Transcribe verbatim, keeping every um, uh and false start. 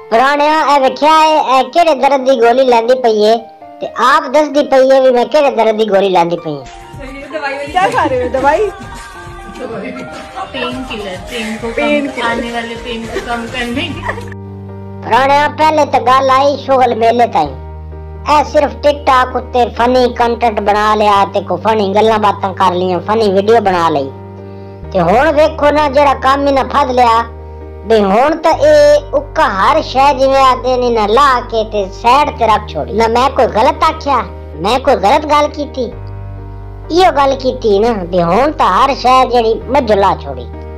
पुराणिया ए वेख्या है केड़े दर्द दी गोली लैंदी पई है ते आप दसदी पई है भी मैं केड़े दर्द दी गोली लैंदी पई है। दवाई क्या खा रहे हो? दवाई पेन किलर, पेन को पेन कम, आने वाले पेन को कम करने की। पुराणिया पहले तो गल आई शुगल मेले ताई ए सिर्फ टिकटॉक उत्ते फनी कंटेंट बना लिया ते को फनी गल्लां बातां कर लियां, फनी वीडियो बना लई ते हुण वेखो ना जेड़ा काम ही ना फद लिया बे हुण तो ए उका हर शय जिवें आदे ने ना ला के ते साइड ते रख छोड़ी। ना मैं कोई गलत आख्या, मैं कोई गलत गल कीती, इयो गल कीती ना बे हुण तो हर शय जेड़ी मजला छोड़ी।